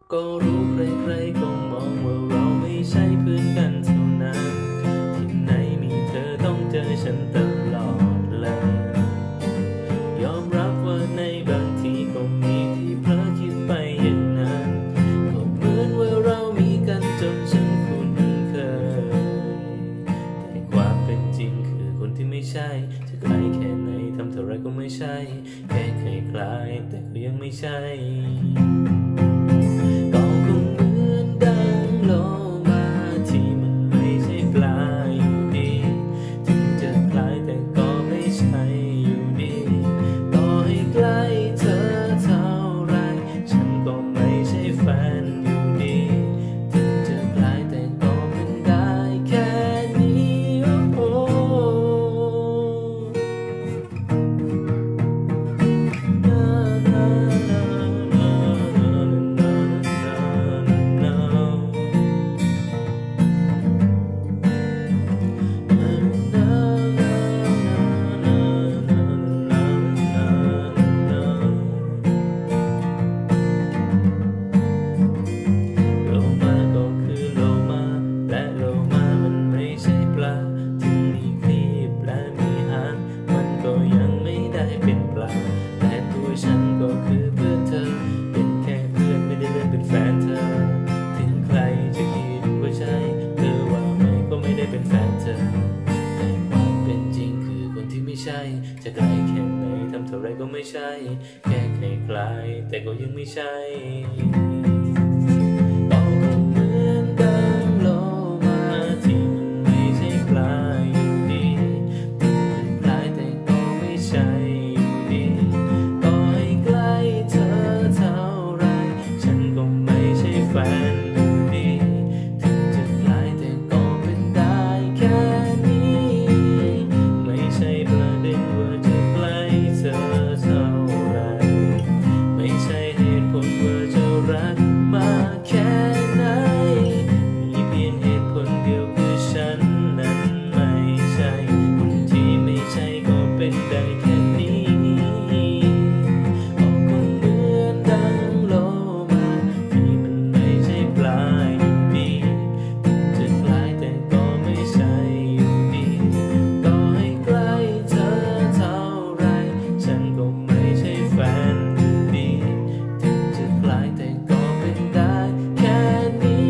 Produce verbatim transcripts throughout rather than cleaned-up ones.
ก็รู้ใครๆก็มองว่าเราไม่ใช่เพื่อนกันเท่านั้นที่ไหนมีเธอต้องเจอฉันตลอดเลยยอมรับว่าในบางทีก็มีที่เผลอคิดไปอย่างนั้นก็เหมือนว่าเรามีกันจนฉันคุ้นเคยแต่ความเป็นจริงคือคนที่ไม่ใช่จะไกลแค่ไหนทำเท่าไรก็ไม่ใช่แค่เคยคล้ายแต่ก็ยังไม่ใช่ก็คงเหมือนดังโลมาที่มันไม่ใช่ปลาอยู่ดีถึงจะคล้ายแต่ก็ไม่ใช่อยู่ดีต่อให้ใกล้เธอเท่าไรฉันก็ไม่ใช่แฟนอยู่ดีถึงจะคล้ายแต่ก็เป็นได้แค่นี้โอ้โลมาก็คือโลมาและโลมามันไม่ใช่ปลาถึงมีครีบและมีหางมันก็ยังไม่ได้เป็นปลาแต่ตัวฉันก็คือเพื่อนเธอเป็นแค่เพื่อนไม่ได้เลื่อนเป็นแฟนเธอถึงใครจะคิดว่าใช่เธอว่าไม่ก็ไม่ได้เป็นแฟนเธอแต่ความเป็นจริงคือคนที่ไม่ใช่จะไกลแค่ไหนทำเท่าไรก็ไม่ใช่แค่คล้ายๆแต่ก็ยังไม่ใช่ก็คงเหมือนดังโลมาที่มันไม่ใช่ปลาอยู่ดีถึงจะคล้ายแต่ก็ไม่ใช่อยู่ดีต่อให้ใกล้เธอเท่าไรฉันก็ไม่ใช่แฟนอยู่ดีถึงจะคล้ายแต่ก็เป็นได้แค่นี้ไม่ใช่ประเด็นว่าจะใกล้เธอเท่าไรไม่ใช่เหตุผลว่าจะรักมากแค่ไหนมีเพียงเหตุผลเดียวคือฉันนั้นไม่ใช่คนที่ไม่ใช่ก็เป็นได้แค่นี้ก็คงเหมือนดังโลมาที่มันไม่ใช่ปลาอยู่ดีถึงจะคล้ายแต่ก็ไม่ใช่อยู่ดีต่อให้ใกล้เธอเท่าไรฉันก็ไม่ใช่แฟนอยู่ดีถึงจะคล้ายแต่ก็เป็นได้แค่นี้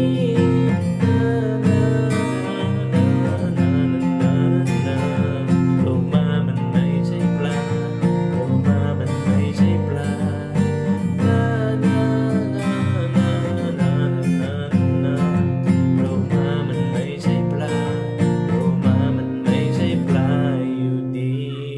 โลมามันไม่ใช่ปลาโลมามันไม่ใช่ปลาโลมามันไม่ใช่ปลาโลมามันไม่ใช่ปลาอยู่ดี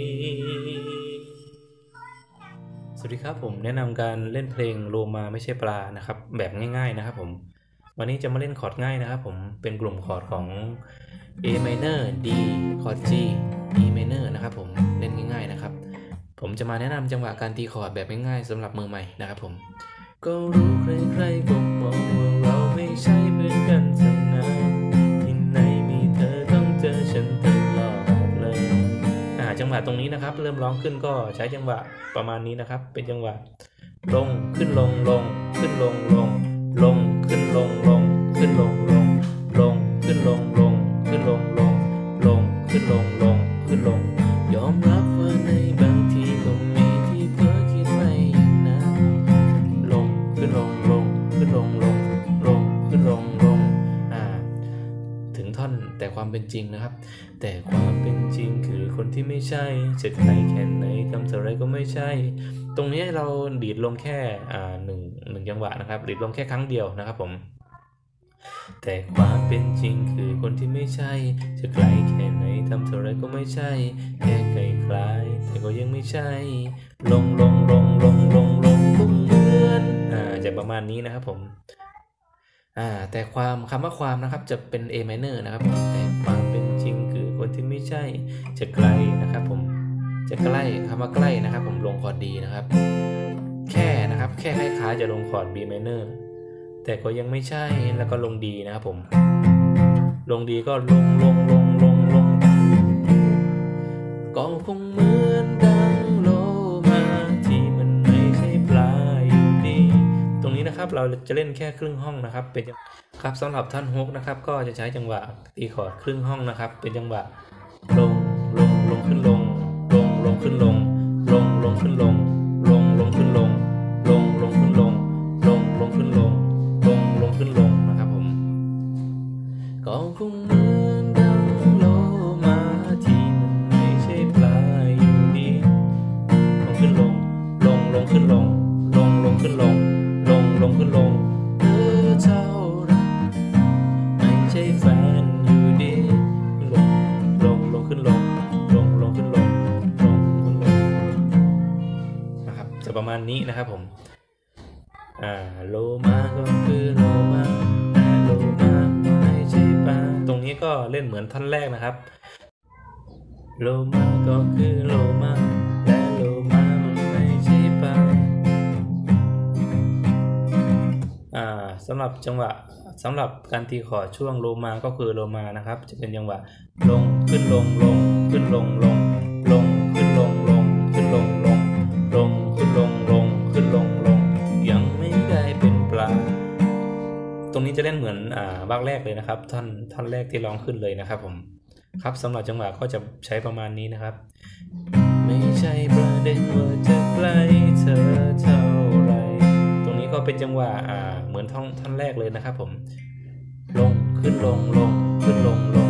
สวัสดีครับผมแนะนำการเล่นเพลงโลมาไม่ใช่ปลานะครับแบบง่ายๆนะครับผมวันนี้จะมาเล่นคอร์ดง่ายนะครับผมเป็นกลุ่มคอร์ดของ A minor D คอร์ด G E minor นะครับผมเล่นง่ายๆนะครับผมจะมาแนะนำจังหวะการตีคอร์ดแบบง่ายๆสำหรับมือใหม่นะครับผมก็รู้ใครๆก็มองว่าเราไม่ใช่เพื่อนกันเท่านั้นที่ไหนมีเธอต้องเจอฉันตลอดเลยอ่าจังหวะตรงนี้นะครับเริ่มร้องขึ้นก็ใช้จังหวะประมาณนี้นะครับเป็นจังหวะลงขึ้นลงลงขึ้นลงลงลงขึ้นลงลงขึ้นลงลงลงขึ้นลงลงขึ้นลงลงลงขึ้นลงลงขึ้นลงยอมรับว่าในบางทีก็มีที่เพ้อคิดไปอย่างนั้นลงขึ้นลงลงขึ้นลงลงลงขึ้นลงลงอ่าถึงท่อนแต่ความเป็นจริงนะครับแต่ความเป็นจริงคือคนที่ไม่ใช่จะไกลแค่ไหนทำเท่าไรก็ไม่ใช่ตรงนี้เราดีดลงแค่อ่าหนึ่งหนึ่งจังหวะนะครับดีดลงแค่ครั้งเดียวนะครับผมแต่ความเป็นจริงคือคนที่ไม่ใช่จะไกลแค่ไหนทำเท่าไรก็ไม่ใช่แค่ไกลคล้ายแต่ก็ยังไม่ใช่ลงลงลงลงลงลงคงเหมือนอ่าจะประมาณนี้นะครับผมอ่าแต่ความคำว่าความนะครับจะเป็น A minor นะครับผมแต่ความเป็นจริงคือคนที่ไม่ใช่จะไกลนะครับผมจะใกล้คำว่าใกล้นะครับผมลงคอร์ดดีนะครับแค่นะครับแค่คล้ายๆจะลงคอร์ด B minor แต่ก็ยังไม่ใช่แล้วก็ลงดีนะครับผมลงดีก็ลงลงลงลงลงก็คงเหมือนดังโลมาที่มันไม่ใช่ปลาอยู่ดีตรงนี้นะครับนะครับเราจะเล่นแค่ครึ่งห้องนะครับเป็นครับสำหรับท่อนฮุกนะครับก็จะใช้จังหวะตีคอร์ดครึ่งห้องนะครับเป็นจังหวะลงลงลงขึ้นลงลงลงขึ้นลงลงลงขึ้นลงลงลงขึ้นลงลงลงขึ้นลงลงลงขึ้นลงลงลงขึ้นลงนะครับผมก็คงเหมือนดังโลมาที่มันไม่ใช่ปลาอยู่ดีลงขึ้นลงลงลงขึ้นลงลงลงขึ้นลงลงลงขึ้นลงเธอเท่าไรไม่ใช่แฟนอยู่ดีลงลงลงขึ้นลงลงลงขึ้นลงลงขึ้นลงนะครับจะประมาณนี้นะครับผมอ่าโลมาก็คือโลมาแต่โลมาไม่ใช่ปลาตรงนี้ก็เล่นเหมือนท่อนแรกนะครับโลมาก็คือโลมาแต่โลมามันไม่ใช่ปลาอ่าสำหรับจังหวะสำหรับการตีคอร์ดช่วงโลมาก็คือโลมานะครับจะเป็นจังหวะลงขึ้นลงลงขึ้นลงลงลงขึ้นลงลงขึ้นลงลงลงขึ้นลงลงขึ้นลงลงยังไม่ได้เป็นปลาตรงนี้จะเล่นเหมือนอ่าบรรคแรกเลยนะครับท่อนท่อนแรกที่ร้องขึ้นเลยนะครับผมครับสำหรับจังหวะก็จะใช้ประมาณนี้นะครับไม่ใช่ประเด็นว่าจะใกล้เธอเท่าไรตรงนี้ก็เป็นจังหวะอ่าเหมือนท่อนท่อนแรกเลยนะครับผมลงขึ้นลงลงขึ้นลงลง